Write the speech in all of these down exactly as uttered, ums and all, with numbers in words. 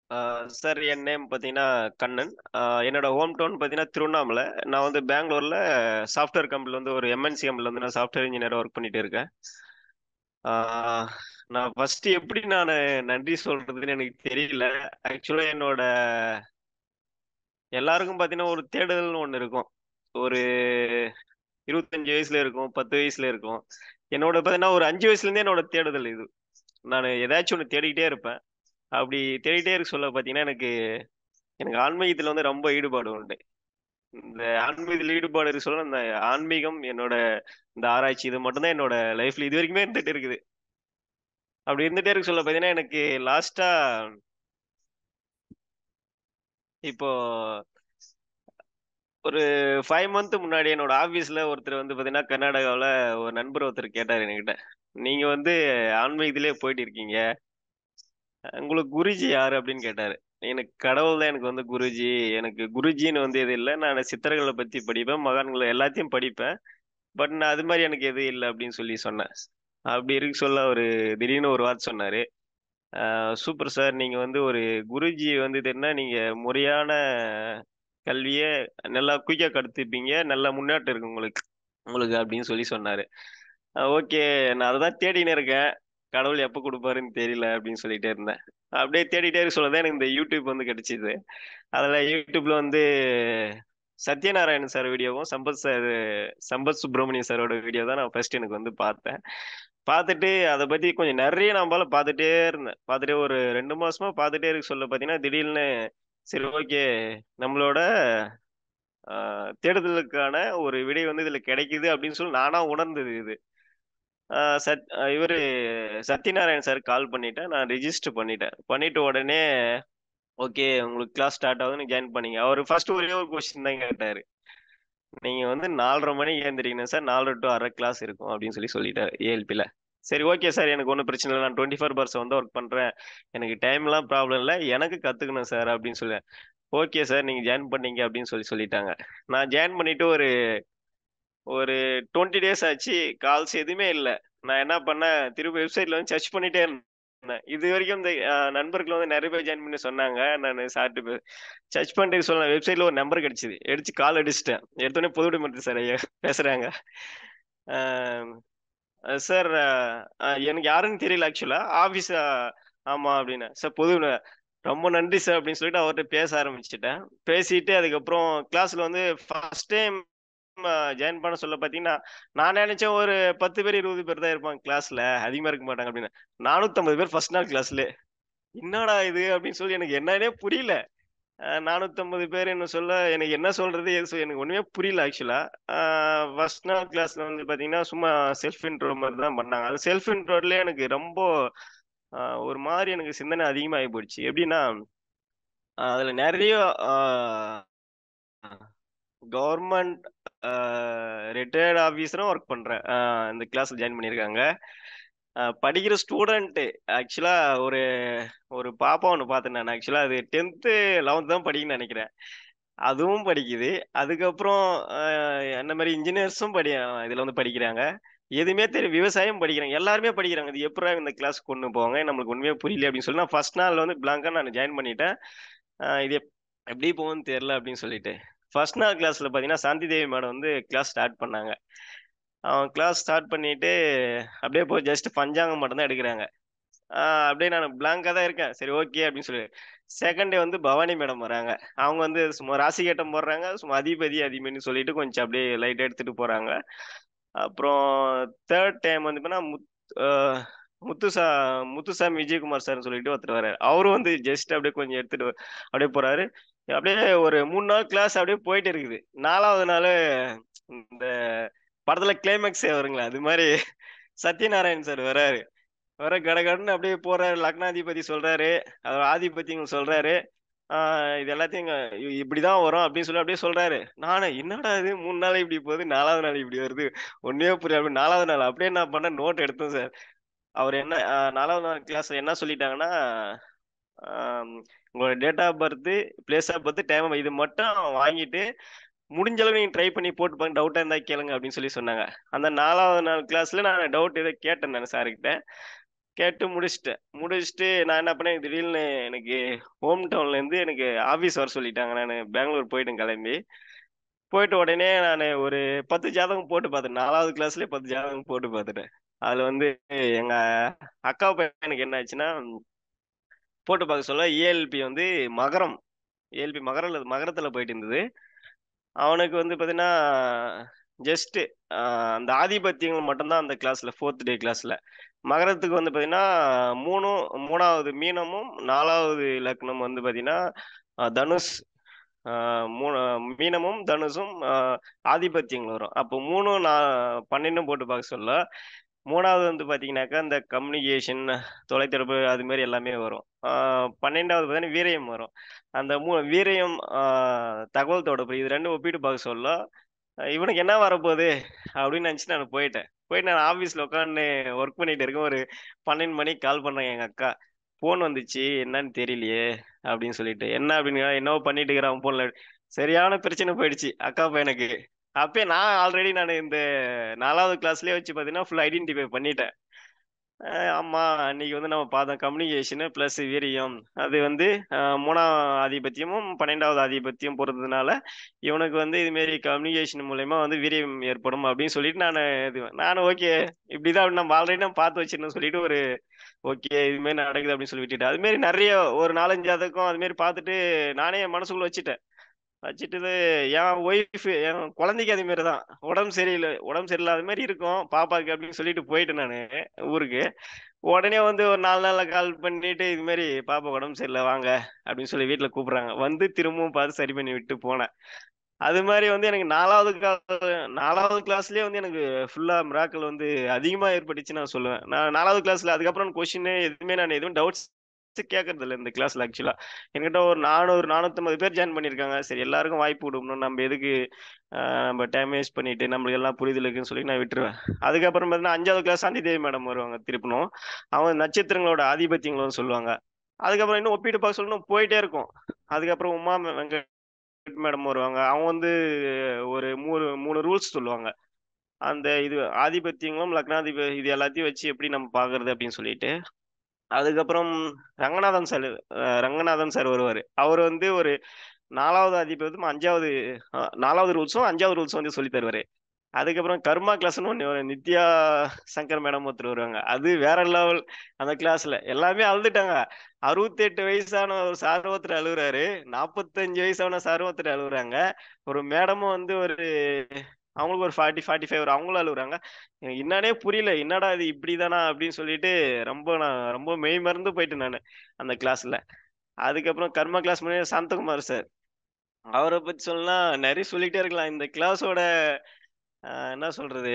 ஆ sir என் name பார்த்தீங்கன்னா கண்ணன். ஆ என்னோட home town பார்த்தீங்கன்னா திருவண்ணாமலை. நான் வந்து பெங்களூர்ல சாஃப்ட்வேர் கம்பெனில வந்து ஒரு எம்.என்.சி கம்பெனில வந்து நான் சாஃப்ட்வேர் இன்ஜினியரா ஒர்க் பண்ணிட்டு இருக்கேன். ஆ நான் ஃபர்ஸ்ட் எப்படி நானு நன்றி சொல்றதுன்னு எனக்கு தெரியல. ஆக்சுவலா என்னோட எல்லாருக்கும் பார்த்தீங்கன்னா ஒரு தேடுதல்னு ஒண்ணு இருக்கும். ஒரு இருபத்தி ஐந்து வயசுல இருக்கும், பத்து வயசுல இருக்கும். என்னோட பார்த்தீங்கன்னா ஒரு ஐந்து வயசுலேருந்தே என்னோட தேடுதல் இது. நானு ஏதாச்சும் ஒண்ணு தேடிக்கிட்டே இருப்பேன். அப்படி தேடிட்டே இருக்க சொல்ல பார்த்தீங்கன்னா, எனக்கு எனக்கு ஆன்மீகத்துல வந்து ரொம்ப ஈடுபாடு உண்டு. இந்த ஆன்மீகத்தில் ஈடுபாடு இருக்கு சொல்ல இந்த ஆன்மீகம் என்னோட இந்த ஆராய்ச்சி இது மட்டும் தான் என்னோட லைஃப்ல இது வரைக்குமே இருந்துட்டு இருக்குது. அப்படி இருந்துட்டே இருக்கு சொல்ல பார்த்தீங்கன்னா, எனக்கு லாஸ்ட்டா இப்போ ஒரு ஐந்து மந்த் முன்னாடி என்னோட ஆபீஸ்ல ஒருத்தர் வந்து பார்த்தீங்கன்னா, கர்நாடகாவுல ஒரு நண்பர் ஒருத்தர் கேட்டாரு என்கிட்ட. "நீங்க வந்து ஆன்மீகத்திலே போயிட்டு இருக்கீங்க. உங்களுக்கு குருஜி யாரு?" அப்படின்னு கேட்டாரு. எனக்கு கடவுள் தான் எனக்கு வந்து குருஜி. எனக்கு குருஜின்னு வந்து எதுவும் இல்ல. நானு சித்தர்கள பத்தி படிப்பேன். மகான்கள எல்லாத்தையும் படிப்பேன். பட் நான் அது மாரி எனக்கு எதுவும் இல்ல அப்படின்னு சொல்லி சொன்னேன். அப்படி இருக்க சொல்ல அவரு திடீர்னு ஒரு வார்த்தை சொன்னாரு. "அ சூப்பர் சார். நீங்க வந்து ஒரு குருஜி வந்து இதுன்னா நீங்க முறையான கல்விய நல்லா குயிக்கா கத்துப்பீங்க. நல்ல முன்னேற்றம் இருக்கு உங்களுக்கு உங்களுக்கு" அப்படின்னு சொல்லி சொன்னாரு. அ ஓகே. நான் அததான் தேடின்னு இருக்கேன். கடவுள் எப்ப குடுப்பாருன்னு தெரியல அப்படின்னு சொல்லிட்டே இருந்தேன். அப்படியே தேடிட்டே இருக்க சொல்ல தான் எனக்கு இந்த YouTube வந்து கிடைச்சது. அதுல YouTubeல வந்து சத்யநாராயணன் சார் வீடியோவும், சம்பத் சார் சம்பத் சுப்ரமணியம் சாரோட வீடியோ தான் நான் ஃபர்ஸ்ட் எனக்கு வந்து பார்த்தேன். பார்த்துட்டு அத பத்தி கொஞ்சம் நெறைய நம்பால பார்த்துட்டே இருந்தேன். பார்த்துட்டே ஒரு ரெண்டு மாசமா பார்த்துட்டே இருக்க சொல்ல பார்த்தீங்கன்னா, திடீர்னு சரி ஓகே. நம்மளோட அ தேடுதலுக்கான ஒரு விடை வந்து இதுல கிடைக்குது அப்படின்னு சொல்லி நானா உணர்ந்தது இது. அ சத் அஹ் இவரு சத்யநாராயணன் சாருக்கு கால் பண்ணிட்டேன். நான் ரிஜிஸ்டர் பண்ணிட்டேன். பண்ணிட்ட உடனே ஓகே. உங்களுக்கு கிளாஸ் ஸ்டார்ட் ஆகுதுன்னு ஜாயின் பண்ணீங்க. அவரு ஃபர்ஸ்ட் ஒரே ஒரு கொஸ்டின் தான் கேட்டாரு. நீங்க வந்து நாலரை மணிக்கு எந்திரிக்கணும் சார். நாலரை டூ அரை கிளாஸ் இருக்கும் அப்படின்னு சொல்லி சொல்லிட்டாரு ஏஎல்பில. சரி ஓகே சார். எனக்கு ஒண்ணும் பிரச்சனை இல்ல. நான் இருபத்தி நான்கு ஹவர்ஸ் வந்து ஒர்க் பண்றேன். எனக்கு டைம்லாம் ப்ராப்ளம் இல்ல. எனக்கு கத்துக்கணும் சார் அப்படின்னு சொல்ல. Okay sir. நீங்க ஜாயின் பண்ணீங்க அப்படின்னு சொல்லி சொல்லிட்டாங்க. நான் ஜாயின் பண்ணிட்டு ஒரு ஒரு இருபது டேஸ் ஆச்சு. கால்ஸ் எதுவுமே இல்ல. நான் என்ன பண்ணேன், திரும்ப வெப்சைட்ல வந்து சர்ச் பண்ணிட்டே இருந்தேன். இதுவரைக்கும் இந்த அ நண்பர்கள் வந்து நெறைய பேர் ஜாயின் பண்ண சொன்னாங்க. நானு சார்ட்ட பே சர்ச் பண்ணிட்டு சொன்னேன். வெப்சைட்ல ஒரு நம்பர் கிடைச்சது. எடுத்து கால் அடிச்சுட்டேன். எடுத்தோனே பொதுவுடைமைத்துறை சார் ஐயா பேசுறாங்க. அ சார் அ எனக்கு யாருன்னு தெரியல ஆக்சுவலா. ஆஃபீஸ் ஆமா அப்டின்னேன். சார் பொது ரொம்ப நன்றி சார் அப்டின்னு சொல்லிட்டு அவர்ட்ட பேச ஆரம்பிச்சுட்டேன். பேசிட்டு அதுக்கப்புறம் கிளாஸ்ல வந்து ஃபர்ஸ்ட் டைம் அ ஜாயின் பண்ண சொல்ல பார்த்தீங்கன்னா, நான் நெனச்சேன் ஒரு பத்து பேர், இருபது பேர் தான் இருப்பாங்க கிளாஸ்ல. அதிகமா இருக்க மாட்டாங்க அப்டின்னு. நானூத்தி ஐம்பது பேர் ஃபர்ஸ்ட் நாள் கிளாஸ்லயே. என்னடா இது அப்டின்னு சொல்லி எனக்கு என்னன்னே புரியல. அ நானூத்தி ஐம்பது பேருன்னு சொல்ல எனக்கு என்ன சொல்றது? ஏது சொ எனக்கு ஒண்ணுமே புரியல ஆக்சுவலா. ஆ ஃபர்ஸ்ட் நாள் கிளாஸ்ல வந்து பார்த்தீங்கன்னா, சும்மா செல்ஃப் இன்ட்ரோ மாரி தான் பண்ணாங்க. அது செல்ஃப் இன்ட்ரோலயே எனக்கு ரொம்ப அ ஒரு மாரி எனக்கு சிந்தனை அதிகமாகி போயிடுச்சு. எப்டின்னா, அதுல நெறைய ஆ கவர்மெண்ட் அ ரிட்டயர்ட் ஆஃபீஸரும் ஒர்க் பண்றேன். அ இந்த கிளாஸ்ல ஜாயின் பண்ணியிருக்காங்க. அ படிக்கிற ஸ்டூடண்ட் ஆக்சுவலா ஒரு ஒரு பாப்பா ஒண்ணு பார்த்தேன் நானு. ஆக்சுவலா அது பத்தாம், பதினொன்றாவது தான் படிக்குதுன்னு நெனைக்கிறேன். அதுவும் படிக்குது. அதுக்கப்புறம் அ என்ன மாரி இன்ஜினியர்ஸும் படி இதுல வந்து படிக்கிறாங்க. எதுவுமே தெரி விவசாயம் படிக்கிறாங்க. எல்லாருமே படிக்கிறாங்க. இது எப்புட்றா இந்த கிளாஸ்க்கு கொண்டு போவாங்க? நம்மளுக்கு ஒண்ணுமே புரியல அப்படின்னு சொல்லி நான் ஃபர்ஸ்ட் நாள் வந்து பிளாங்கா நான் ஜாயின் பண்ணிட்டேன். அ இது எப் எப்படி போகும்ன்னு தெரியல அப்படின்னு சொல்லிட்டு. ஃபர்ஸ்ட் நாள் கிளாஸ்ல பார்த்தீங்கன்னா, சாந்தி தேவி மேடம் வந்து கிளாஸ் ஸ்டார்ட் பண்ணாங்க. அவங்க கிளாஸ் ஸ்டார்ட் பண்ணிட்டு, அப்படியே போய் ஜஸ்ட் பஞ்சாங்கம் மட்டும் தான் எடுக்குறாங்க. ஆ அப்படியே நானு பிளாங்க்கா தான் இருக்கேன். சரி ஓகே அப்படின்னு சொல்லி. செகண்ட் டே வந்து பவானி மேடம் வராங்க. அவங்க வந்து சும்மா ராசி கட்டம் போடுறாங்க. சும்மா அதிபதி, அதிபதின்னு சொல்லிட்டு கொஞ்சம் அப்படியே லைட்டா எடுத்துட்டு போறாங்க. அப்புறம் மூன்றாவது டைம் வந்து பார்த்தீங்கன்னா, முத் அ முத்துசா முத்துசாமி விஜயகுமார் சார்ன்னு சொல்லிட்டு ஒருத்தர் வராரு. அவரும் வந்து ஜஸ்ட் அப்படியே கொஞ்சம் எடுத்துட்டு அப்படியே போறாரு. அப்படியே ஒரு மூணு நாள் கிளாஸ் அப்படியே போயிட்டு இருக்குது. நாலாவது நாளு இந்த படத்துல கிளைமாக்ஸே வருங்களே, அது மாரி சத்யநாராயண் சார் வராரு. வர கடகடன்னு அப்படியே போறாரு. லக்னாதிபதி சொல்றாரு. அவர் ஆதிபத்தியம் சொல்றாரு. ஆ இது எல்லாத்தையும் இங்க இ இப்படிதான் வரும் அப்படின்னு சொல்லி அப்படியே சொல்றாரு. நானு என்னடா இது மூணு நாள் இப்படி போகுது, நாலாவது நாள் இப்படி வருது. ஒண்ணுமே புரியல. நாலாவது நாள் அப்படியே என்ன பண்ணேன் நோட் எடுத்தேன் சார். அவர் என்ன அ நாலாவது நாள் கிளாஸ்ல என்ன சொல்லிட்டாங்கன்னா, ஆம் உங்களோட date of birth, place of birth, time of இது மட்டும் வாங்கிட்டு, முடிஞ்ச அளவு நீங்க ட்ரை பண்ணி போட்டு பாருங்க. டவுட்டா இருந்தா கேளுங்க அப்படின்னு சொல்லி சொன்னாங்க. அந்த நாலாவது நாள் கிளாஸ்ல நான் டவுட் ஏதோ கேட்டேன் நானு சார்கிட்ட. கேட்டு முடிச்சுட்டேன். முடிச்சுட்டு நான் என்ன பண்ணேன், திடீர்னு எனக்கு ஹோம் டவுன்லேருந்து எனக்கு ஆஃபீஸ் வர சொல்லிட்டாங்க. நானு பெங்களூர் போயிட்டேன் கிளம்பி. போயிட்ட உடனே நானு ஒரு பத்து ஜாதகம் போட்டு பார்த்துட்டேன். நாலாவது கிளாஸ்லயே பத்து ஜாதகம் போட்டு பார்த்துட்டேன். அதுல வந்து எங்க அக்கா பையனுக்கு என்ன ஆச்சுன்னா, போட்டு பார்க்க சொல்ல இஎல்பி வந்து மகரம். இஎல்பி மகரம் இல்ல மகரத்துல போயிட்டு இருந்தது. அவனுக்கு வந்து பார்த்தீங்கன்னா, ஜஸ்ட் அ அந்த ஆதிபத்தியங்கள் மட்டும் தான் அந்த கிளாஸ்ல நான்காவது டே கிளாஸ்ல. மகரத்துக்கு வந்து பார்த்தீங்கன்னா, மூணும் மூணாவது மீனமும், நாலாவது லக்னம் வந்து பார்த்தீங்கன்னா, அ தனுஷ். ஆ மூணு மீனமும், தனுசும் அ ஆதிபத்தியங்கள் வரும். அப்போ மூணும் நான் பன்னிரண்டும் போட்டு பார்க்க சொல்ல, மூணாவது வந்து பார்த்தீங்கன்னாக்கா, இந்த கம்யூனிகேஷன், தொலைத்தொடர்பு அது மாரி எல்லாமே வரும். ஆ பன்னிரண்டாவது பார்த்தீங்கன்னா, வீரியம் வரும். அந்த மூ வீரியம், ஆ தகவல் தொடர்பு இது ரெண்டும் ஒப்பிட்டு பார்க்க சொல்ல, அஹ் இவனுக்கு என்ன வரப்போது அப்படின்னு நினைச்சுட்டு நான் போயிட்டேன். போயிட்டு நான் ஆஃபீஸ்ல உட்காந்து ஒர்க் பண்ணிட்டு இருக்கேன். ஒரு பன்னிரண்டு மணிக்கு கால் பண்ணாங்க எங்க அக்கா. ஃபோன் வந்துச்சு என்னன்னு தெரியலையே அப்படின்னு சொல்லிட்டு. என்ன அப்படின்னு கேட்டா, என்னவோ பண்ணிட்டு இருக்கிறான் ஃபோன்ல. சரியான பிரச்சனை போயிடுச்சு அக்கா பையனுக்கு. அப்பயே நான் ஆல்ரெடி நான் இந்த நாலாவது கிளாஸ்லயே வச்சு பார்த்தீங்கன்னா, ஃபுல் ஐடென்டிஃபை பண்ணிட்டேன். அ ஆமா. அன்னைக்கு வந்து நம்ம பார்த்தோம் கம்யூனிகேஷனு பிளஸ் வீரியம். அது வந்து அ மூணாம் ஆதிபத்தியமும், பன்னிரண்டாவது ஆதிபத்தியம் பொறுத்ததுனால, இவனுக்கு வந்து இது மாரி கம்யூனிகேஷன் மூலியமா வந்து வீரியம் ஏற்படும் அப்படின்னு சொல்லிட்டு நானு இது நானும் ஓகே. இப்படிதான் நம்ம ஆல்ரெடி நம்ம பார்த்து வச்சிருந்தோம்னு சொல்லிட்டு ஒரு ஓகே. இது மாரி நடக்குது அப்படின்னு சொல்லி விட்டுட்டேன். அது மாரி நெறைய ஒரு நான்கு, அஞ்சு ஜாதகம் அது மாரி பார்த்துட்டு நானே என் மனசுக்குள்ள வச்சுட்டேன். வச்சுட்டு என் ஒய்ஃப் என் குழந்தைக்கு அது மாரி தான். உடம்பு சரியில்ல உடம்பு சரியில்லாத மாரி இருக்கும் பாப்பாக்கு அப்படின்னு சொல்லிட்டு போயிட்டேன் நானு ஊருக்கு. உடனே வந்து ஒரு நாலு நாள்ல கால் பண்ணிட்டு, "இது மாரி பாப்பா உடம்பு சரியில்ல வாங்க" அப்படின்னு சொல்லி வீட்ல கூப்பிடுறாங்க. வந்து திரும்பவும் பார்த்து சரி பண்ணி விட்டு போனேன். அது மாரி வந்து எனக்கு நாலாவது கா நாலாவது கிளாஸ்லயே வந்து எனக்கு ஃபுல்லா மிராக்கிள் வந்து அதிகமா ஏற்பட்டுச்சுன்னு நான் சொல்லுவேன். நான் நாலாவது கிளாஸ்ல அதுக்கப்புறம் கொஸ்டின் எதுவுமே நான் எதுவும் டவுட்ஸ் கேட்கறதில்ல இந்த கிளாஸ்ல ஆக்சுவலா. என்கிட்ட ஒரு நானூறு, நானூத்தி ஐம்பது பேர் ஜாயின் பண்ணியிருக்காங்க. சரி எல்லாருக்கும் வாய்ப்பு குடுக்கணும். நம்ம எதுக்கு அ நம்ம டைம் வேஸ்ட் பண்ணிட்டு நம்மளுக்கு எல்லாம் புரிதல் இருக்குன்னு சொல்லி நான் விட்டுருவேன். அதுக்கப்புறம் பார்த்தீங்கன்னா அஞ்சாவது கிளாஸ் சாந்திதேவி மேடம் வருவாங்க திருப்பணும். அவங்க நட்சத்திரங்களோட ஆதிபத்தியங்கள்னு சொல்லுவாங்க. அதுக்கப்புறம் இன்னும் ஒப்பிட்டு பார்க்க சொல்லணும் போயிட்டே இருக்கும். அதுக்கப்புறம் உமா வெங்கட் மேடம் வருவாங்க. அவங்க வந்து ஒரு மூணு மூணு ரூல்ஸ் சொல்லுவாங்க. அந்த இது ஆதிபத்தியங்களும், லக்னாதிப இது எல்லாத்தையும் வச்சு எப்படி நம்ம பார்க்கறது அப்படின்னு சொல்லிட்டு. அதுக்கப்புறம் ரங்கநாதன் சார் அ ரங்கநாதன் சார் வருவாரு. அவரு வந்து ஒரு நாலாவது அதிபதியும் அஞ்சாவது அ நாலாவது ரூல்ஸும், அஞ்சாவது ரூல்ஸும் வந்து சொல்லி தருவாரு. அதுக்கப்புறம் கர்மா கிளாஸ்ன்னு ஒண்ணு வரும். நித்யா சங்கர் மேடம் ஒருத்தர் வருவாங்க. அது வேற லெவல் அந்த கிளாஸ்ல. எல்லாமே அழுதுட்டாங்க. அறுபத்தி எட்டு வயசான ஒரு சார் ஒருத்தர் அழுவுறாரு. நாற்பத்தி ஐந்து வயசான சார் ஒருத்தர் அழுவுறாங்க. ஒரு மேடமும் வந்து ஒரு அவங்களுக்கு ஒரு நாற்பது, நாற்பத்தி ஐந்து வரும். அவங்களும் அழுவுறாங்க. எனக்கு என்னான்னே புரியல. என்னடா இது இப்படிதானா? அப்படின்னு சொல்லிட்டு ரொம்ப நான் ரொம்ப மெய்மறந்து போயிட்டேன் நானு அந்த கிளாஸ்ல. அதுக்கப்புறம் கர்மா கிளாஸ் முன்னாடி சாந்தகுமார் சார். அவர பத்தி சொல்லணும்னா நெறைய சொல்லிட்டே இருக்கலாம். இந்த கிளாஸோட அ என்ன சொல்றது?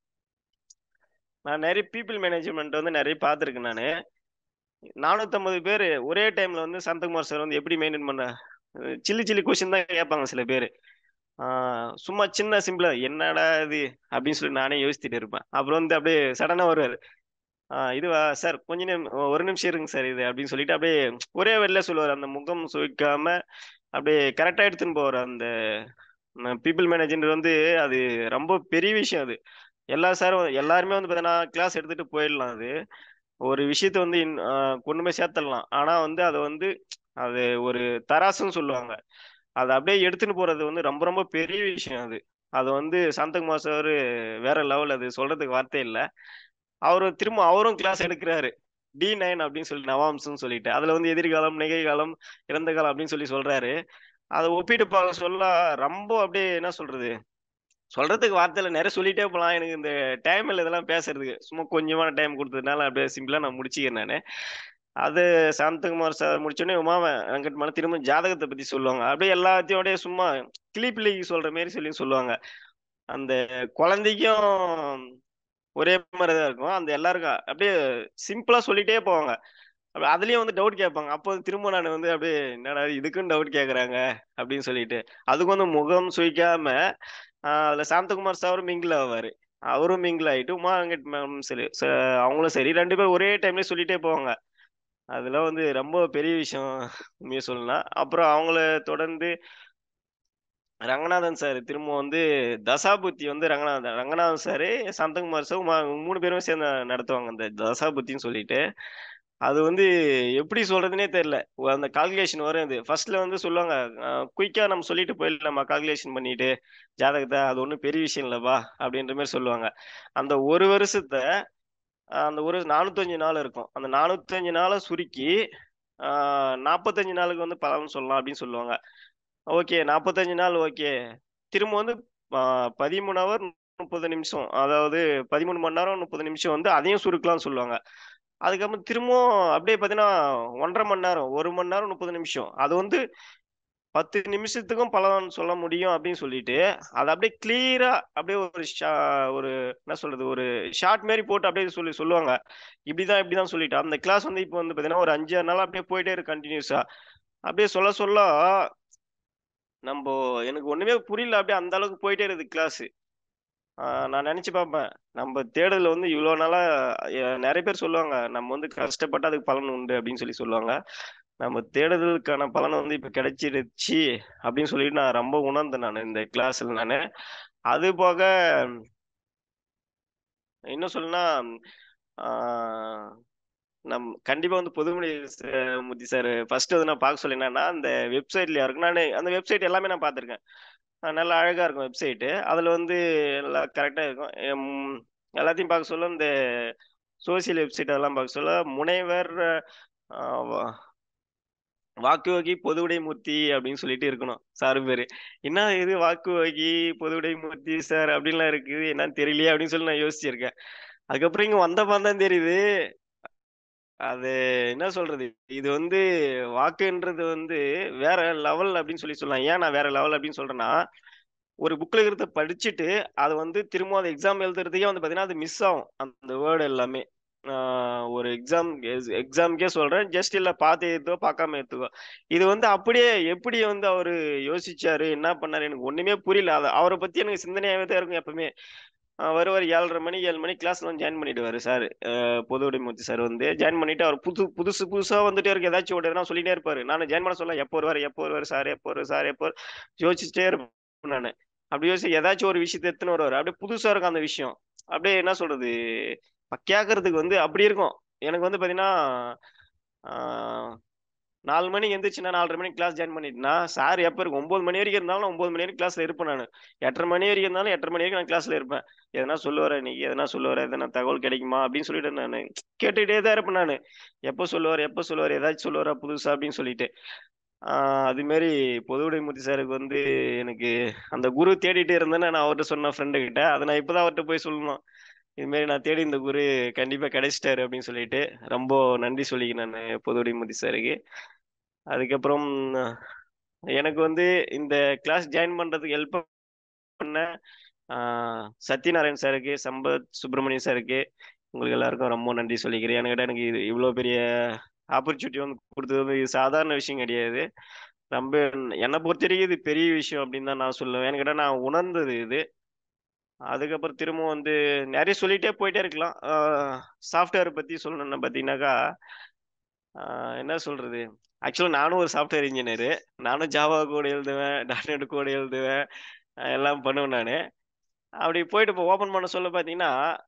நான் நெறைய பீப்பிள் மேனேஜ்மென்ட் வந்து நெறைய பார்த்துருக்கேன் நானு. நானூத்தி ஐம்பது பேரு ஒரே டைம்ல வந்து சாந்தகுமார் சார் வந்து எப்படி மெயின்டெயின் பண்ண அ சில்லி சில்லி கொஸ்டின் தான் கேட்பாங்க சில பேரு. ஆ சும்மா சின்ன சிம்பிளா "என்னடா இது?" அப்படின்னு சொல்லி நானே யோசிச்சுட்டு இருப்பேன். அப்புறம் வந்து அப்படியே சடனா வருவாரு. "ஆ இதுவா? சார் கொஞ்ச நேரம் ஒரு நிமிஷம் இருங்க சார் இது" அப்படின்னு சொல்லிட்டு அப்படியே ஒரே வேர்ட்ல சொல்லுவாரு. அந்த முகம் சுளிக்காம அப்படியே கரெக்ட்டா எடுத்துன்னு போவாரு. அந்த ம பீப்பிள் மேனேஜ்மென்ட் வந்து அது ரொம்ப பெரிய விஷயம் அது. எல்லா சாரும் எல்லாருமே வந்து பார்த்தீங்கன்னா, கிளாஸ் எடுத்துட்டு போயிடலாம் அது. ஒரு விஷயத்த வந்து இன் அ கொண்டு போய் சேர்த்துடலாம். ஆனா வந்து அத வந்து அது ஒரு தராசுன்னு சொல்லுவாங்க. அத அப்படியே எடுத்துன்னு போறது வந்து ரொம்ப ரொம்ப பெரிய விஷயம் அது. அது வந்து சாந்தகுமார் சாரு வேற லெவல் அது சொல்றதுக்கு வார்த்தை இல்ல. அவரு திரும்ப அவரும் கிளாஸ் எடுக்குறாரு. டி ஒன்பது அப்படின்னு சொல்லி நவாம்ஸ்ன்னு சொல்லிட்டு. அதுல வந்து எதிர்காலம், நிகழ்காலம், இறந்த காலம் அப்படின்னு சொல்லி சொல்றாரு. அத ஒப்பிட்டு பார்க்க சொல்ல ரொம்ப அப்படியே என்ன சொல்றது? சொல்றதுக்கு வார்த்தை இல்ல. நெறைய சொல்லிட்டே போலாம். எனக்கு இந்த டைம் இல்ல இதெல்லாம் பேசுறதுக்கு. சும்மா கொஞ்சமான டைம் குடுத்ததுனால அப்படியே சிம்பிளா நான் முடிச்சுக்கிறேன் நானு. அது சாந்தகுமார் சார் முடிச்சோனே உமா வெங்கட் மேடம் திரும்ப ஜாதகத்த பத்தி சொல்லுவாங்க. அப்படியே எல்லாத்தையும் அப்படியே சும்மா கிளி பிள்ளைக்கு சொல்ற மாரி சொல்லி சொல்லுவாங்க. அந்த குழந்தைக்கும் ஒரே மாரி தான் இருக்கும். அந்த எல்லாருக்கும் அப்படியே சிம்பிளா சொல்லிட்டே போவாங்க. அப்ப அதுலயும் வந்து டவுட் கேட்பாங்க. அப்போ திரும்ப நானு வந்து அப்படியே என்னடா இதுக்கும் டவுட் கேட்கறாங்க அப்படின்னு சொல்லிட்டு. அதுக்கு வந்து முகம் சுளிக்காம அ அதுல சாந்தகுமார் சாரும் மிங்கிள் ஆவாரு. அவரும் மிங்கிள் ஆயிட்டு உமா வெங்கட் மேம் சரி ச அவங்களும் சரி ரெண்டு பேரும் ஒரே டைம்லயே சொல்லிட்டே போவாங்க. அதெல்லாம் வந்து ரொம்ப பெரிய விஷயம் உண்மைய சொல்லணும்னா. அப்புறம் அவங்கள தொடர்ந்து ரங்கநாதன் சார் திரும்ப வந்து தசாபுத்தி வந்து ரங்கநாதன் ரங்கநாதன் சாரு, சந்தகுமார் சார் ம மூணு பேருமே சேர்ந்து நடத்துவாங்க அந்த தசாபுத்தின்னு சொல்லிட்டு. அது வந்து எப்படி சொல்றதுன்னே தெரியல. ஒ அந்த கால்குலேஷன் வரும் இது. ஃபர்ஸ்ட்ல வந்து சொல்லுவாங்க, அ குயிக்கா நம்ம சொல்லிட்டு போயிடலாமா கால்குலேஷன் பண்ணிட்டு, ஜாதகத்த. அது ஒண்ணும் பெரிய விஷயம் இல்லப்பா, அப்படின்ற மாரி சொல்லுவாங்க. அந்த ஒரு வருஷத்த அ அந்த ஒரு நானூத்தி அஞ்சு நாள் இருக்கும். அந்த நானூத்தி அஞ்சு நாள சுருக்கி, ஆ நாற்பத்தி அஞ்சு நாளுக்கு வந்து பலன் சொல்லலாம் அப்படின்னு சொல்லுவாங்க. ஓகே. நாற்பத்தி அஞ்சு நாள் ஓகே. திரும்ப வந்து ஆ பதிமூணு ஹவர் முப்பது நிமிஷம். அதாவது பதிமூணு மணி நேரம் முப்பது நிமிஷம் வந்து அதையும் சுருக்கலாம்னு சொல்லுவாங்க. அதுக்கப்புறம் திரும்பவும் அப்படியே பார்த்தீங்கன்னா, ஒன்று அரை மணி நேரம், ஒரு மணி நேரம் முப்பது நிமிஷம். அது வந்து பத்து நிமிஷத்துக்கும் பலன் சொல்ல முடியும் அப்படின்னு சொல்லிட்டு, அத அப்படியே கிளியரா அப்படியே ஒரு ஷா ஒரு என்ன சொல்றது? ஒரு ஷார்ட் மாரி போட்டு அப்படியே சொல்லி சொல்லுவாங்க. இப்படிதான் இப்படிதான் சொல்லிட்டு. அந்த கிளாஸ் வந்து இப்ப வந்து பார்த்தீங்கன்னா, ஒரு அஞ்சு, ஆறு நாளா அப்படியே போயிட்டே இருக்கு கன்டினியூஸா. அப்படியே சொல்ல சொல்ல நம்போ எனக்கு ஒண்ணுமே புரியல. அப்படியே அந்த அளவுக்கு போயிட்டே இருக்குது கிளாஸு. ஆ நான் நெனச்சு பாப்பேன். நம்ப தேடல் வந்து இவ்ளோ நாளா எ நெறைய பேர் சொல்லுவாங்க. நம்ம வந்து கஷ்டப்பட்டா அதுக்கு பலன் உண்டு அப்டின்னு சொல்லி சொல்லுவாங்க. நம்ம தேடுதலுக்கான பலன் வந்து இப்ப கிடைச்சிருச்சு அப்டின்னு சொல்லிட்டு நான் ரொம்ப உணர்ந்தேன் நானு இந்த கிளாஸ்ல நானு. அது போக இன்னும் சொல்லணும்னா, ஆ நம் கண்டிப்பா வந்து பொதுமொழி ச மூர்த்தி சார் ஃபர்ஸ்ட் வந்து நான் பார்க்க சொல்ல என்னன்னா, அந்த வெப்சைட்லயா இருக்கும். நானு அந்த வெப்சைட் எல்லாமே நான் பார்த்துருக்கேன். அ நல்லா அழகா இருக்கும் வெப்சைட்டு. அதுல வந்து நல்லா கரெக்ட்டா இருக்கும். எம் எல்லாத்தையும் பார்க்க சொல்ல இந்த சோசியல் வெப்சைட் அதெல்லாம் பார்க்க சொல்ல, முனைவர் அ வ வாக்குவகி பொதுவுடைமூர்த்தி அப்படின்னு சொல்லிட்டு இருக்கணும். சார் பேரு. என்ன இது வாக்குவகி பொதுவுடைமூர்த்தி சார் அப்படின்லாம் இருக்குது. என்னன்னு தெரியலையே அப்படின்னு சொல்லி நான் யோசிச்சிருக்கேன். அதுக்கப்புறம் இங்க வந்தப்ப தான் தெரியுது. அது என்ன சொல்றது? இது வந்து வாக்குன்றது வந்து வேற லெவல் அப்படின்னு சொல்லி சொல்லலாம். ஏன் நான் வேற லெவல் அப்படின்னு சொல்றேன்னா, ஒரு புக்ல இருக்கிறத படிச்சுட்டு, அத வந்து திரும்பவும் அந்த எக்ஸாம் எழுதுறதுக்கே வந்து பார்த்தீங்கன்னா, அது மிஸ் ஆகும். அந்த வேர்ட் எல்லாமே. ஆ ஒரு எக்ஸாம் எஸ் எக்ஸாம்க்கே சொல்றேன். ஜஸ்ட் இல்ல பார்த்து எழுதுக்கோ, பார்க்காம எழுதுக்கோ. இது வந்து அப்படியே எப்படி வந்து அவரு யோசிச்சாரு? என்ன பண்ணாரு? எனக்கு ஒண்ணுமே புரியல. அத அவர பத்தி எனக்கு சிந்தனையாவே தான் இருக்கும் எப்பவுமே. அ வருவாரு ஏழரை மணி, ஏழு மணிக்கு கிளாஸ்ல வந்து ஜாயின் பண்ணிடுவாரு சாரு. அ பொதுவுடைமூர்த்தி சார் வந்து ஜாயின் பண்ணிட்டு, அவர் புது புதுசு புதுசா வந்துட்டே இருக்கு. ஏதாச்சும் ஒண்ணு எதனா சொல்லிட்டே இருப்பாரு. நானு ஜாயின் பண்ண சொல்ல, எப்போ வருவாரு? எப்போ வருவாரு சார்? எப்போ வருவாரு சார்? எப்போ வரு-" யோசிச்சுட்டே இருப்பேன் நானு. அப்படி யோசிச்சு ஏதாச்சும் ஒரு விஷயத்த எடுத்துன்னு வருவாரு. அப்படியே புதுசா இருக்கும் அந்த விஷயம். அப்படியே என்ன சொல்றது? அ கேட்கறதுக்கு வந்து அப்படி இருக்கும். எனக்கு வந்து பார்த்தீங்கன்னா, ஆ நாலு மணிக்கு எந்திரிச்சு நான் நாலரை மணிக்கு கிளாஸ் ஜாயின் பண்ணிட்டேன்னா, சார் எப்ப இருக்கும் ஒன்பது மணி வரைக்கும் இருந்தாலும் ஒன்பது மணி வரைக்கும் கிளாஸ்ல இருப்பேன் நானு. எட்டரை மணி வரைக்கும் இருந்தாலும் எட்டரை மணி வரைக்கும் நான் கிளாஸ்ல இருப்பேன். எதனா சொல்லுவாரா இன்னைக்கு? எதனா சொல்லுவாரா? எதனா தகவல் கிடைக்குமா? அப்படின்னு சொல்லிட்டு நானு கேட்டுட்டே தான் இருப்பேன் நானு. எப்ப சொல்லுவாரு? எப்ப சொல்லுவாரு? ஏதாச்சும் சொல்லுவாரா புதுசா? அப்படின்னு சொல்லிட்டு. ஆ அது மாரி பொதுவுடைமூர்த்தி சாருக்கு வந்து எனக்கு அந்த குரு தேடிட்டே இருந்தேன்னு நான் அவர்ட்ட சொன்னேன் ஃப்ரெண்டு கிட்ட. அத நான் இப்ப தான் அவர்ட்ட போய் சொல்லணும். இது மாரி நான் தேடி இந்த குரு கண்டிப்பா கிடைச்சிட்டாரு அப்படின்னு சொல்லிட்டு. ரொம்ப நன்றி சொல்லிக்கிறேன் நானு பொதுவுடைமூர்த்தி சாருக்கு. அதுக்கப்புறம் எனக்கு வந்து இந்த கிளாஸ் ஜாயின் பண்றதுக்கு ஹெல்ப் பண்ண ஆ சத்யநாராயண் சாருக்கு, சம்பத் சுப்பிரமணியம் சாருக்கு, உங்களுக்கு எல்லாருக்கும் ரொம்ப நன்றி சொல்லிக்கிறேன். ஏன்னு கேட்டா எனக்கு இது இவ்ளோ பெரிய ஆப்பர்ச்சுனிட்டி வந்து குடுத்தது வந்து இது சாதாரண விஷயம் கிடையாது. ரொம்ப என்ன பொறுத்தவரைக்கும் இது பெரிய விஷயம் அப்படின்னு தான் நான் சொல்லுவேன். ஏன்னு கேட்டா நான் உணர்ந்தது இது. அதுக்கப்புறம் திரும்பவும் வந்து நெறைய சொல்லிட்டே போயிட்டே இருக்கலாம். ஆ சாஃப்ட்வேர் பத்தி சொல்லணும்னா பார்த்தீங்கன்னாக்கா, ஆ என்ன சொல்றது? ஆக்சுவலா நானும் ஒரு சாஃப்ட்வேர் இன்ஜினியரு. நானும் ஜாவா கோட் எழுதுவேன், டாட் நெட் கோட் எழுதுவேன். அ எல்லாம் பண்ணுவேன் நானு. அப்படி போயிட்டு இப்போ ஓப்பன் பண்ண சொல்ல பார்த்தீங்கன்னா,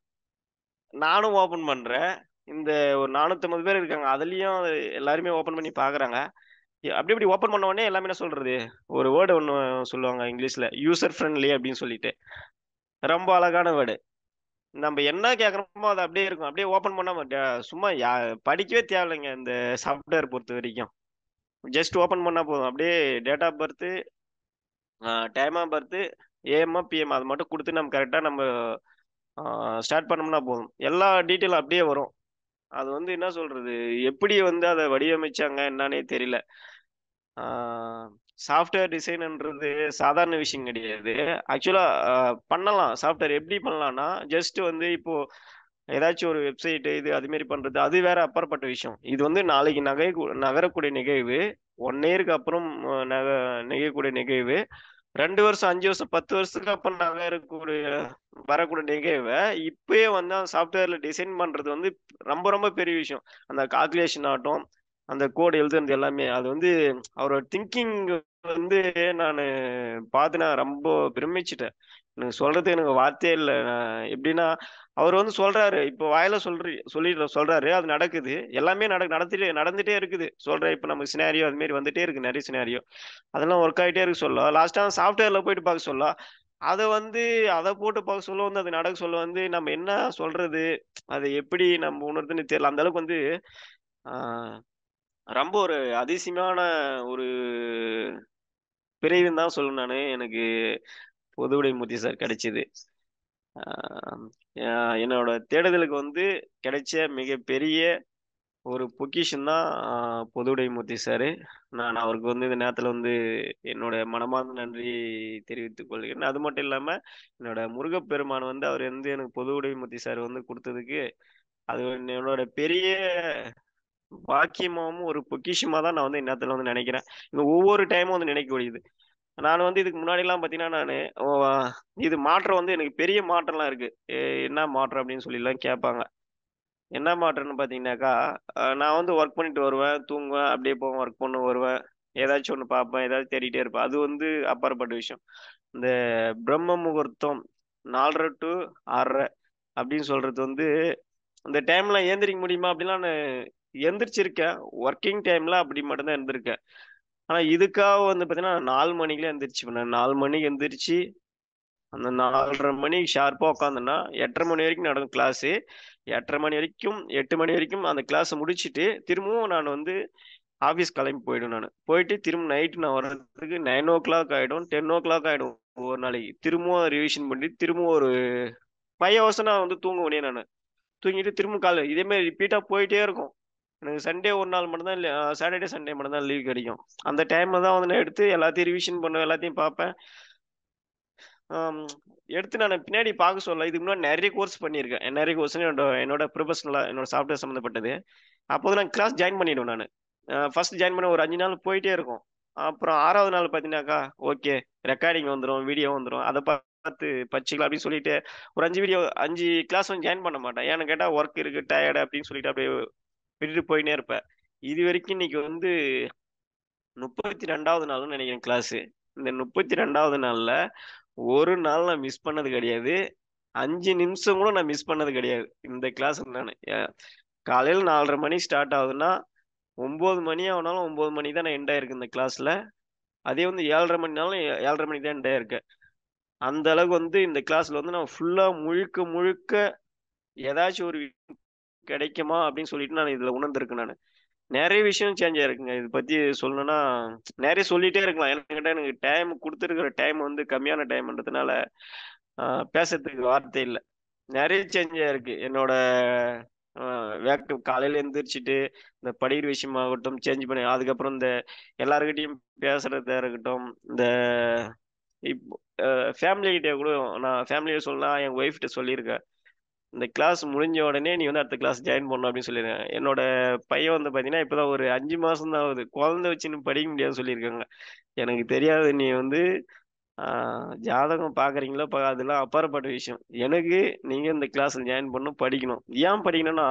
நானும் ஓப்பன் பண்றேன். இந்த ஒரு நானூத்தி ஐம்பது பேர் இருக்காங்க. அதுலயும் எல்லாருமே ஓப்பன் பண்ணி பார்க்குறாங்க. எ அப்படி இப்படி ஓப்பன் பண்ண உடனே எல்லாமே என்ன சொல்றது? ஒரு வேர்ட் ஒண்ணு சொல்லுவாங்க இங்கிலீஷ்ல. யூசர் ஃப்ரெண்ட்லி அப்படின்னு சொல்லிட்டு. ரொம்ப அழகான வேர்டு. நம்ப என்ன கேட்குறோமோ அது அப்படியே இருக்கும். அப்படியே ஓப்பன் பண்ணா ட சும்மா யா படிக்கவே தேவையில்லைங்க இந்த சாஃப்ட்வேர் பொறுத்தவரைக்கும். ஜஸ்ட் ஓப்பன் பண்ணா போதும். அப்படியே டேட் ஆஃப் பர்த்து, அ டைம் ஆஃப் பர்த்து, ஏஎம்மா, பிஎம் அது மட்டும் குடுத்து நம்ம கரெக்ட்டா நம்ம ஆ ஸ்டார்ட் பண்ணோம்னா போதும். எல்லா டீட்டெயிலும் அப்படியே வரும். அது வந்து என்ன சொல்றது? எப்படி வந்து அத வடிவமைச்சாங்க என்னான்னே தெரியல. ஆ சாஃப்ட்வேர் டிசைன்ன்றது சாதாரண விஷயம் கிடையாது. ஆக்சுவலா அ பண்ணலாம். சாஃப்ட்வேர் எப்படி பண்ணலாம்னா, ஜஸ்ட் வந்து இப்போ ஏதாச்சும் ஒரு வெப்சைட் இது அது மாரி பண்றது, அது வேற அப்பாற்பட்ட விஷயம். இது வந்து நாளைக்கு நகை நகரக்கூடிய நிகழ்வு. ஒரு இயர்க்கு அப்புறம் அ நக நிகழக்கூடிய நிகழ்வு. ரெண்டு வருஷம், அஞ்சு வருஷம், பத்து வருஷத்துக்கு அப்புறம் நகரக்கூடிய வரக்கூடிய நிகழ்வ, இப்பயே வந்து அந்த சாஃப்ட்வேர்ல டிசைன் பண்றது வந்து ரொம்ப ரொம்ப பெரிய விஷயம். அந்த கால்குலேஷன் ஆகட்டும், அந்த கோடு எழுதுனது எல்லாமே. அது வந்து அவரோட திங்கிங் வந்து நானு பார்த்து நான் ரொம்ப பிரமிச்சுட்டேன். எனக்கு சொல்றதுக்கு எனக்கு வார்த்தையே இல்ல. நான் எப்படின்னா, அவரு வந்து சொல்றாரு. இப்போ வாயில சொல்றி சொல்லிட்டு சொல்றாரு. அது நடக்குது. எல்லாமே நட நடத்திட்டே நடந்துட்டே இருக்குது. சொல்றேன் இப்ப நமக்கு சினாரியோ அது மாரி வந்துட்டே இருக்கு. நெறைய சினாரியோ. அதெல்லாம் ஒர்க் ஆயிட்டே இருக்கு சொல்ல. லாஸ்ட்டா சாஃப்ட்வேர்ல போயிட்டு பார்க்க சொல்ல, அத வந்து அத போட்டு பார்க்க சொல்ல வந்து அது நடக்க சொல்ல வந்து நம்ம என்ன சொல்றது? அத எப்படி நம்ம உணர்துன்னு தெரியல. அந்த அளவுக்கு வந்து ஆ ரொம்ப ஒரு அதிசயமான ஒரு பிறவின்னு தான் சொல்லணும் நானு. எனக்கு பொதுவுடைமூர்த்தி சார் கிடைச்சது. ஆ அ என்னோட தேடுதலுக்கு வந்து கிடைச்ச மிகப்பெரிய ஒரு பொக்கிஷம் தான் அ பொதுவுடைமூர்த்தி சாரு. நான் அவருக்கு வந்து இந்த நேரத்தில வந்து என்னோட மனமார்ந்த நன்றி தெரிவித்துக் கொள்கிறேன். அது மட்டும் இல்லாம, என்னோட முருகப்பெருமான் வந்து அவர் வந்து எனக்கு பொதுவுடைமூர்த்தி சார் வந்து குடுத்ததுக்கு, அது என்னோட பெரிய பாக்கியமாவும், ஒரு பொக்கிஷமா தான் நான் வந்து இந்நேரத்துல வந்து நெனைக்கிறேன். இந்த ஒவ்வொரு டைமும் வந்து நினைக்கக்கூடியது. நான் வந்து இதுக்கு முன்னாடிலாம் பார்த்தீங்கன்னா, நானு ஓ அ இது மாற்றம் வந்து எனக்கு பெரிய மாற்றம்லாம் இருக்கு. எ என்ன மாற்றம் அப்படின்னு சொல்லிலாம் கேட்பாங்க. என்ன மாற்றம்ன்னு பார்த்தீங்கன்னாக்கா, அ நான் வந்து ஒர்க் பண்ணிட்டு வருவேன், தூங்குவேன், அப்படியே போவேன், ஒர்க் பண்ண வருவேன். ஏதாச்சும் ஒண்ணு பார்ப்பேன், ஏதாவது தேடிட்டே இருப்பேன். அது வந்து அப்பாற்பட்ட விஷயம். இந்த பிரம்ம முகூர்த்தம் நாலரை டூ ஆறரை அப்படின்னு சொல்றது வந்து, அந்த டைம்ல எந்திரிக்க முடியுமா? அப்படிலாம் நான் எந்திரிச்சிருக்கேன். வொர்க்கிங் டைம்ல அப்படி மட்டும் தான் இருந்திருக்கேன். ஆனா இதுக்காக வந்து பார்த்தீங்கன்னா, நாலு மணிக்கெல்லாம் எந்திரிச்சுப்பேன் நான். நாலு மணிக்கு எந்திரிச்சு, அந்த நாலரை மணிக்கு ஷார்ப்பா உட்காந்தேன்னா, எட்டரை மணி வரைக்கும் நடக்கும் கிளாஸு. எட்டரை மணி வரைக்கும் எட்டு மணி வரைக்கும் அந்த கிளாஸ முடிச்சுட்டு, திரும்பவும் நான் வந்து ஆஃபீஸ் கிளம்பி போயிடுவேன் நானு. போயிட்டு திரும்ப நைட் நான் வர்றதுக்கு ஒன்பது ஆயிடும், பத்து ஆயிடும் ஒவ்வொரு நாளைக்கு. திரும்பவும் ரிவிஷன் பண்ணி, திரும்பவும் ஒரு ஐந்து ஹவர்ஸ் நான் வந்து தூங்குவேனே நானு. தூங்கிட்டு திரும்ப காலைல இதே மாரி ரிப்பீட்டா போயிட்டே இருக்கும். எனக்கு சண்டே ஒரு நாள் மட்டும் தான் ல அ சாட்டர்டே, சண்டே மட்டும் தான் லீவ் கிடைக்கும். அந்த டைம்ல தான் வந்து நான் எடுத்து எல்லாத்தையும் ரிவிஷன் பண்ணுவேன், எல்லாத்தையும் பார்ப்பேன். ஆம் எடுத்து நானு பின்னாடி பார்க்க சொல்ல, இதுக்கு முன்னாடி நெறைய கோர்ஸ் பண்ணியிருக்கேன். நெறைய கோர்ஸ்ன்னு என்னோட என்னோட ப்ரொஃபஷனலா என்னோட சாஃப்ட்வேர் சம்மந்தப்பட்டது. அப்போது நான் கிளாஸ் ஜாயின் பண்ணிடுவேன் நானு. அ ஃபர்ஸ்ட் ஜாயின் பண்ண ஒரு அஞ்சு நாள் போயிட்டே இருக்கும். அப்புறம் ஆறாவது நாள் பார்த்தீங்கன்னாக்கா, ஓகே ரெக்கார்டிங் வந்துரும், வீடியோ வந்துரும். அத பார்த்து படிச்சுக்கலாம் அப்படின்னு சொல்லிட்டு, ஒரு அஞ்சு வீடியோ அஞ்சு கிளாஸ் வந்து ஜாயின் பண்ண மாட்டேன். ஏன்னு கேட்டா, ஒர்க் இருக்கு, டயர்டு அப்படின்னு சொல்லிட்டு அப்படியே விட்டுட்டு போயின்னே இருப்பேன். இதுவரைக்கும் இன்னைக்கு வந்து முப்பத்தி ரெண்டாவது நாள்னு நெனைக்கிறேன் கிளாஸு. இந்த முப்பத்தி ரெண்டாவது நாள்ல, ஒரு நாள் நான் மிஸ் பண்ணது கிடையாது. அஞ்சு நிமிஷம் கூட நான் மிஸ் பண்ணது கிடையாது. இந்த கிளாஸ்ல நானு. அ காலையில நாலரை மணி ஸ்டார்ட் ஆகுதுன்னா, ஒன்பது மணி ஆனாலும் ஒன்பது மணிக்கு தான் நான் எண்ட் ஆயிருக்கு இந்த கிளாஸ்ல. அதே வந்து ஏழரை மணினாலும் ஏழரை மணிக்கு தான் எண்ட் ஆயிருக்கேன். அந்த அளவுக்கு வந்து இந்த கிளாஸ்ல வந்து நான் ஃபுல்லா முழுக்க முழுக்க ஏதாச்சும் ஒரு கிடைக்குமா அப்படின்னு சொல்லிட்டு நான் இதுல உணர்ந்திருக்கேன் நானு. நெறைய விஷயம் சேஞ்ச் ஆயிருக்குங்க. இத பத்தி சொல்லணும்னா, நெறைய சொல்லிட்டே இருக்கலாம். ஏன்னு கேட்டா எனக்கு டைம் குடுத்திருக்கிற டைம் வந்து கம்மியான டைம்ன்றதுனால, அ பேசறதுக்கு வார்த்தை இல்ல. நெறைய சேஞ்ச் ஆயிருக்கு. என்னோட அ வேக்கு காலையில எந்திரிச்சுட்டு, இந்த படிக்கிற விஷயமாகட்டும், சேஞ்ச் பண்ணி அதுக்கப்புறம் இந்த எல்லார்கிட்டயும் பேசுறதா இருக்கட்டும், இந்த இப் அ ஃபேமிலி கிட்ட கூட நான் ஃபேமிலிய சொல்லலாம், என் ஒய்ஃப்ட்ட சொல்லியிருக்கேன். இந்த கிளாஸ் முடிஞ்ச உடனே நீ வந்து அடுத்த கிளாஸ் ஜாயின் பண்ணணும் அப்படின்னு சொல்லிருக்கேன். என்னோட பையன் வந்து பார்த்தீங்கன்னா, இப்பதான் ஒரு அஞ்சு மாசம் தான் ஆகுது. குழந்தை வச்சுன்னு படிக்க முடியாதுன்னு சொல்லியிருக்காங்க. எனக்கு தெரியாது நீ வந்து ஆ ஜாதகம் பார்க்குறீங்களோ, பா அதெல்லாம் அப்பாற்பட்ட விஷயம். எனக்கு நீங்க இந்த கிளாஸ்ல ஜாயின் பண்ணணும், படிக்கணும். ஏன் படிக்கணும்னா,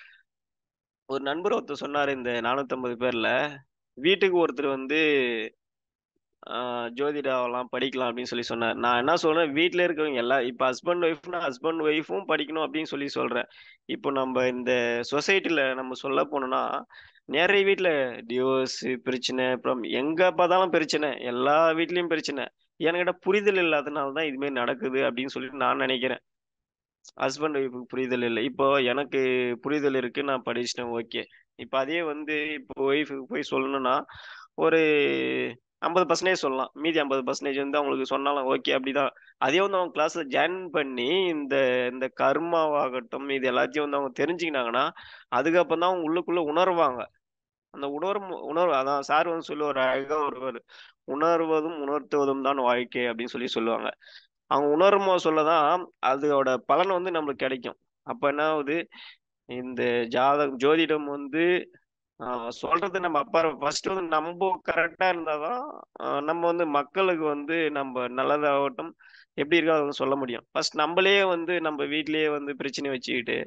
ஒரு நண்பர் ஒருத்தர் சொன்னாரு இந்த நானூத்தி ஐம்பது பேர்ல, வீட்டுக்கு ஒருத்தர் வந்து ஆ ஜோதிடம் ஆவலாம், படிக்கலாம் அப்படின்னு சொல்லி சொன்னார். நான் என்ன சொல்றேன், வீட்ல இருக்கிறவங்க எல்லா இப்ப ஹஸ்பண்ட் ஒய்ஃப்னா ஹஸ்பண்ட் ஒய்ஃபும் படிக்கணும் அப்படின்னு சொல்லி சொல்றேன். இப்போ நம்ப இந்த சொசைட்டில நம்ம சொல்ல போனோம்னா, நெறைய வீட்ல டிவோர்ஸ் பிரச்சனை, அப்புறம் எங்க பார்த்தாலும் பிரச்சனை. எல்லா வீட்லயும் பிரச்சனை. ஏன்னு கேட்டா புரிதல் இல்லாதனால தான் இது மாரி நடக்குது அப்படின்னு சொல்லிட்டு நான் நெனைக்கிறேன். ஹஸ்பண்ட் ஒய்ஃப்க்கு புரிதல் இல்ல. இப்போ எனக்கு புரிதல் இருக்கு. நான் படிச்சுட்டேன் ஓகே. இப்ப அதே வந்து இப்போ ஒய்ஃப்க்கு போய் சொல்லணும்னா, ஒரு ஐம்பது சதவீதம் சொல்லலாம். மீதி ஐம்பது சதவீதம் வந்து அவங்களுக்கு சொன்னாலும் ஓகே அப்படிதான். அதே வந்து அவங்க கிளாஸ்ல ஜாயின் பண்ணி இந்த இந்த கர்மாவாகட்டும், இது எல்லாத்தையும் வந்து அவங்க தெரிஞ்சுக்கினாங்கன்னா, அதுக்கப்புறம் தான் அவங்க உள்ளுக்குள்ள உணர்வாங்க. அந்த உணரும் உணர்வு அதான் சார் வந்து சொல்லுவாரு அழகா வருவாரு. "உணர்வதும் உணர்த்துவதும் தான் வாழ்க்கை" அப்படின்னு சொல்லி சொல்லுவாங்க. அவங்க உணரும்போது சொல்ல தான் அதோட பலன் வந்து நம்மளுக்கு கிடைக்கும். அப்ப என்ன ஆகுது, இந்த ஜாதகம் ஜோதிடம் வந்து ஆ சொல்றது நம்ம அப்பாற ஃபர்ஸ்ட்டு வந்து நம்ப கரெக்ட்டா இருந்தா தான், அ நம்ம வந்து மக்களுக்கு வந்து நம்ப நல்லதாகட்டும், எப்படி இருக்கோ அத வந்து சொல்ல முடியும். ஃபர்ஸ்ட் நம்பளே வந்து நம்ப வீட்லயே வந்து பிரச்சனைய வச்சுக்கிட்டு,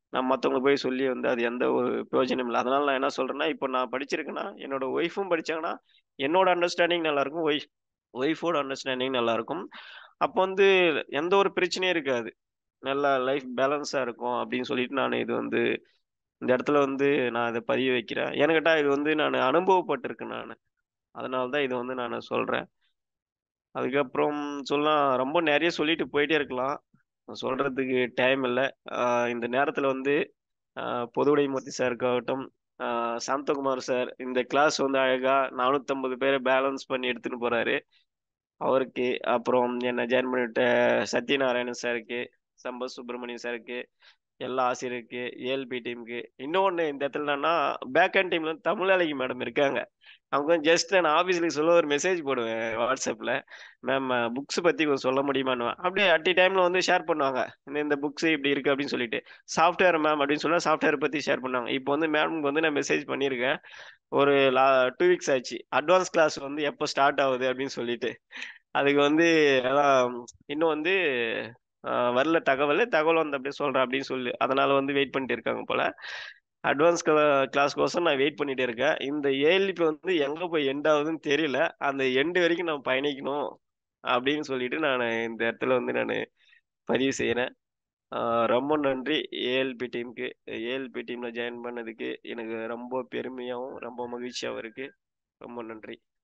நான் மத்தவங்களுக்கு போய் சொல்லி வந்து அது எந்த ஒரு பிரயோஜனமும் இல்ல. அதனால நான் என்ன சொல்றேன்னா, இப்போ நான் படிச்சிருக்கேன்னா, என்னோட ஒய்ஃபும் படிச்சாங்கன்னா, என்னோட அண்டர்ஸ்டாண்டிங் நல்லாருக்கும். ஒய்ஃப் ஒய்ஃபோட அண்டர்ஸ்டாண்டிங் நல்லாருக்கும். அப்போ வந்து எந்த ஒரு பிரச்சனையும் இருக்காது. நல்லா லைஃப் பேலன்ஸா இருக்கும் அப்படின்னு சொல்லிட்டு நானு இது வந்து இந்த இடத்துல வந்து நான் இத பதிய வைக்கிறேன். ஏன்னு கேட்டா இது வந்து நானு அனுபவப்பட்டுருக்கேன் நானு. அதனால தான் இது வந்து நானு சொல்றேன். அதுக்கப்புறம் சொல்லலாம் ரொம்ப நெறைய சொல்லிட்டு போயிட்டே இருக்கலாம். சொல்றதுக்கு டைம் இல்ல. அ இந்த நேரத்துல வந்து அ பொதுவுடைமூர்த்தி சாருக்காகட்டும், அ சாந்தகுமார் சார் இந்த கிளாஸ் வந்து அழகா நானூத்தி ஐம்பது பேர பேலன்ஸ் பண்ணி எடுத்துன்னு போறாரு. அவருக்கு, அப்புறம் என்ன ஜாயின் பண்ணிவிட்ட சத்யநாராயணன் சாருக்கு, சம்பத் சுப்ரமணியம் சாருக்கு, எல்லா ஆசிரியருக்கு, ஏஎல்பி டீமுக்கு. இன்னொன்னு இந்த இடத்துல என்னன்னா, பேக் எண்ட் டீம்ல வந்து தமிழழகி மேடம் இருக்காங்க. அவங்க ஜஸ்ட் நான் ஆஃபீஸ்ல சொல்ல ஒரு மெசேஜ் போடுவேன் WhatsAppல. மேம் புக்ஸ் பத்தி கொஞ்சம் சொல்ல முடியுமான்னுவேன். அப்படியே அட் எ டைம்ல வந்து ஷேர் பண்ணுவாங்க. இந்த இந்த புக்ஸ் இப்படி இருக்கு அப்படின்னு சொல்லிட்டு. சாஃப்ட்வேர் மேம் அப்படின்னு சொன்னா சாஃப்ட்வேர் பத்தி ஷேர் பண்ணுவாங்க. இப்போ வந்து மேம்க்கு வந்து நான் மெசேஜ் பண்ணியிருக்கேன். ஒரு லா ரெண்டு வீக்ஸ் ஆச்சு. அட்வான்ஸ் கிளாஸ் வந்து எப்போ ஸ்டார்ட் ஆகுது அப்படின்னு சொல்லிட்டு. அதுக்கு வந்து அதான் இன்னும் வந்து அ வரல தகவலு. தகவல் வந்த அப்படியே சொல்றேன் அப்படின்னு சொல்லி அதனால வந்து வெயிட் பண்ணிட்டு இருக்காங்க போல. அட்வான்ஸ் க கிளாஸ்க்கோசரம் நான் வெயிட் பண்ணிட்டே இருக்கேன். இந்த ஏஎல்பி வந்து எங்க போய் எண்ட் ஆகுதுன்னு தெரியல. அந்த எண்ட் வரைக்கும் நான் பயணிக்கணும் அப்படின்னு சொல்லிட்டு நானு இந்த இடத்துல வந்து நானு பதிவு செய்றேன். ஆ ரொம்ப நன்றி ஏஎல்பி டீமுக்கு. ஏஎல்பி டீம்ல ஜாயின் பண்ணதுக்கு எனக்கு ரொம்ப பெருமையாவும், ரொம்ப மகிழ்ச்சியாவும் இருக்கு. ரொம்ப நன்றி.